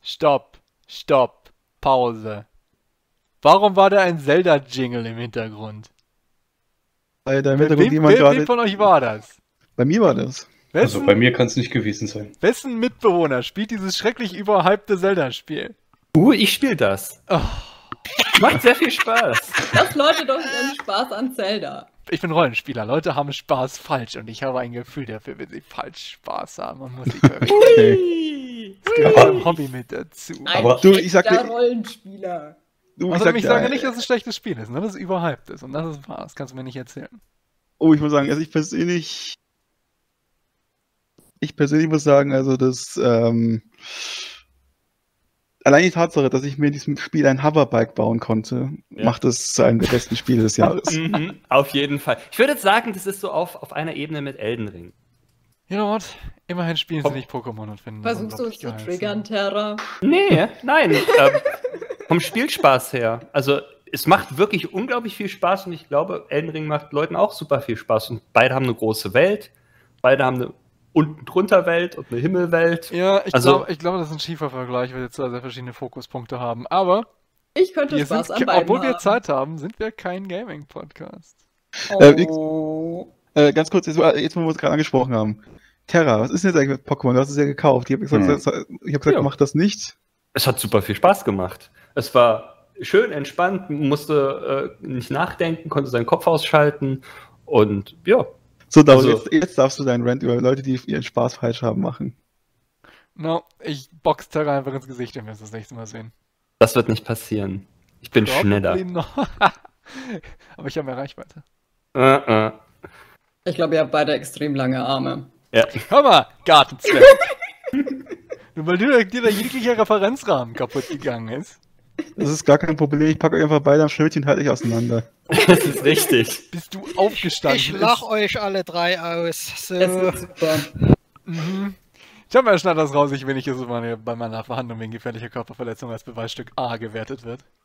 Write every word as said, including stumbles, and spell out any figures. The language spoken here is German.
stopp, stopp, Pause. Warum war da ein Zelda-Jingle im Hintergrund? Weil da im Wer, Hintergrund wem, jemand wer, wem gerade. von euch war das? Bei mir war das. Wessen, Also bei mir kann es nicht gewesen sein. wessen Mitbewohner spielt dieses schrecklich überhypte Zelda-Spiel? Uh, ich spiele das. Oh, Macht sehr viel Spaß. Das Leute doch ihren Spaß an Zelda. ich bin Rollenspieler. Leute haben Spaß falsch und ich habe ein Gefühl dafür, wenn sie falsch Spaß haben. Man muss sich verrichten. Okay. Das gehört ein Hobby mit dazu. Ein Aber du, ich sag echter dir- Rollenspieler. Du, ich Also sag ich dir, sage äh, nicht, dass es ein schlechtes Spiel ist, nur dass es überhyped ist. Und das ist wahr. Das kannst du mir nicht erzählen. Oh, ich muss sagen, also ich persönlich. Ich persönlich muss sagen, also das. Ähm, allein die Tatsache, dass ich mir in diesem Spiel ein Hoverbike bauen konnte, Ja. macht es zu einem der besten Spiele des Jahres. Mhm, auf jeden Fall. Ich würde jetzt sagen, das ist so auf, auf einer Ebene mit Elden Ring. You know what? Immerhin spielen sie Hopp. nicht Pokémon und finden das Versuchst du uns unglaublich zu geil. triggern, Terra? Nee, nein. ähm, vom Spielspaß her. Also es macht wirklich unglaublich viel Spaß und ich glaube, Elden Ring macht Leuten auch super viel Spaß. Und beide haben eine große Welt, beide haben eine unten drunter Welt und eine Himmelwelt. Ja, ich Also- glaube, ich glaub, das ist ein schiefer Vergleich, weil wir zwei sehr verschiedene Fokuspunkte haben. Aber Ich könnte wir Spaß sind, an beiden obwohl wir haben. Zeit haben, sind wir kein Gaming-Podcast. Äh, Oh. Äh, ganz kurz, jetzt, jetzt wo wir es gerade angesprochen haben. Terra, was ist denn jetzt eigentlich mit Pokémon? Du hast es ja gekauft. Ich habe gesagt, Hm. ich hab gesagt Ja. mach das nicht. Es hat super viel Spaß gemacht. Es war schön entspannt, man musste äh, nicht nachdenken, konnte seinen Kopf ausschalten und ja. So, David, Also- jetzt, jetzt darfst du deinen Rant über Leute, die ihren Spaß falsch haben, machen. No, ich box Terra einfach ins Gesicht, wenn wir es das nächste Mal sehen. Das wird nicht passieren. Ich bin schneller. Probably not. Aber ich habe mehr Reichweite. Äh, äh. Ich glaube, ihr habt beide extrem lange Arme. Ja. Hör mal, Gartenzwerg. Nur weil dir, dir da jeglicher Referenzrahmen kaputt gegangen ist. Das ist gar kein Problem. Ich packe euch einfach beide am Schnürchen und halte euch auseinander. Das ist richtig. Bist du aufgestanden? Ich lach euch alle drei aus. So. Es wird super. Mhm. Ich habe mir schneid das raus, ich will nicht, dass es meine- bei meiner Verhandlung wegen gefährlicher Körperverletzung als Beweisstück A gewertet wird.